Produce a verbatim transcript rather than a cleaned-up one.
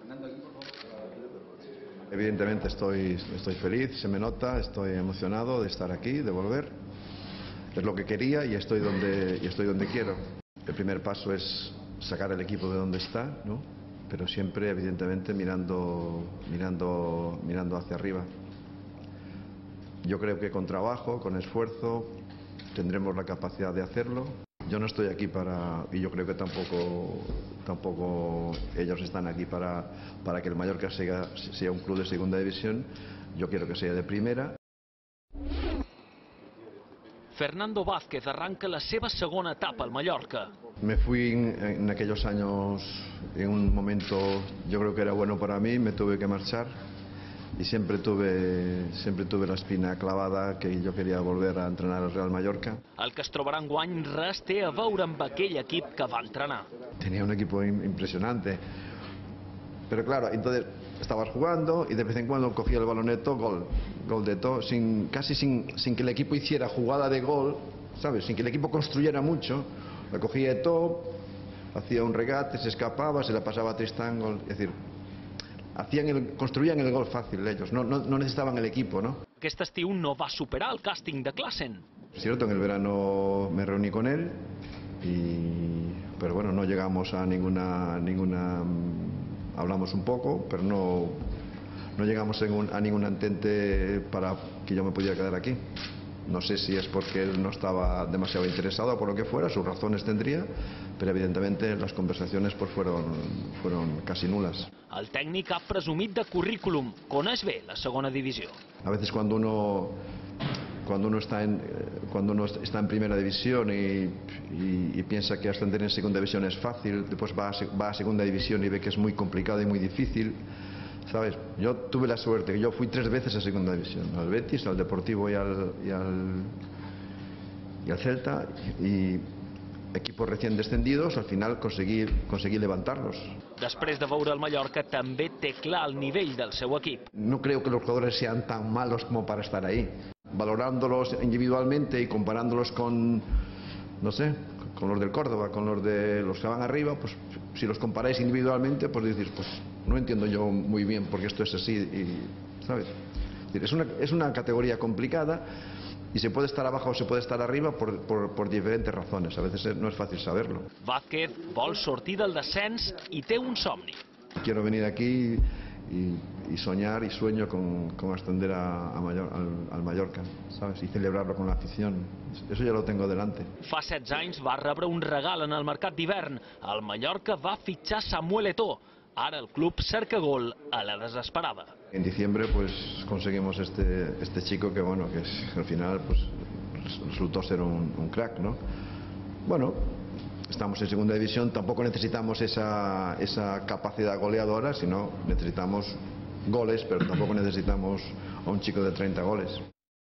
Evidentemente estoy, estoy feliz, se me nota, estoy emocionado de estar aquí, de volver. Es lo que quería y estoy donde, y estoy donde quiero. El primer paso es sacar el equipo de donde está, ¿no? Pero siempre, evidentemente, mirando, mirando, mirando hacia arriba. Yo creo que con trabajo, con esfuerzo, tendremos la capacidad de hacerlo. Yo no estoy aquí para, y yo creo que tampoco, tampoco ellos están aquí para, para que el Mallorca sea, sea un club de segunda división. Yo quiero que sea de primera. Fernando Vázquez arranca la seva segona etapa al Mallorca. Me fui en, en aquellos años, en un momento, yo creo que era bueno para mí, me tuve que marchar. Y siempre tuve, siempre tuve la espina clavada que yo quería volver a entrenar al Real Mallorca. El que es trobarà enguany res té a veure amb aquell equip que va entrenar. Tenía un equipo impresionante. Pero claro, entonces estabas jugando y de vez en cuando cogía el baloneto, gol, gol de todo, sin, casi sin, sin que el equipo hiciera jugada de gol, ¿sabes? Sin que el equipo construyera mucho, la cogía de todo, hacía un regate, se escapaba, se la pasaba a Tristán, gol, es decir, hacían el, construían el gol fácil ellos, no, no, no necesitaban el equipo, ¿no? Aquest estiu no va superar el càsting de Klaassen. Es cierto, en el verano me reuní con él, y, pero bueno, no llegamos a ninguna, ninguna, hablamos un poco, pero no, no llegamos a ningún, a ningún entente para que yo me pudiera quedar aquí. No sé si es porque él no estaba demasiado interesado o por lo que fuera, sus razones tendría, pero evidentemente las conversaciones pues fueron, fueron casi nulas. El tècnic ha presumit de currículum, coneix bé la segona divisió. A veces cuando uno, cuando uno, está, en, cuando uno está en primera división y, y, y piensa que ascender en segunda división es fácil, después va a, va a segunda división y ve que es muy complicado y muy difícil. ¿Sabes? Yo tuve la suerte que yo fui tres veces a segunda división, al Betis, al Deportivo y al, y al, y al Celta, y equipos recién descendidos, al final conseguí, conseguí levantarlos. Després de veure el Mallorca també té clar el nivell del seu equip. No creo que los jugadores sean tan malos como para estar ahí. Valorándolos individualmente y comparándolos con, no sé, con los del Córdoba, con los de los que van arriba, pues si los comparáis individualmente, pues decís, pues no entiendo yo muy bien porque esto es así, y, ¿sabes? Es una, es una categoría complicada y se puede estar abajo o se puede estar arriba por, por, por diferentes razones, a veces no es fácil saberlo. Vázquez vol sortir del descens i té un somni. Quiero venir aquí y, y soñar y sueño con, con ascender a, a Mayor, al, al Mallorca, ¿sabes? Y celebrarlo con la afición. Eso ya lo tengo delante. Fa setze anys va rebre un regal en el mercat d'hivern. El Mallorca va fitxar Samuel Eto'o. Ara el club cerca gol a la desesperada. En diciembre pues conseguimos este, este chico que bueno, que es, al final pues resultó ser un, un crack, ¿no? Bueno, estamos en segunda división, tampoco necesitamos esa, esa capacidad goleadora, sino necesitamos goles, pero tampoco necesitamos a un chico de treinta goles.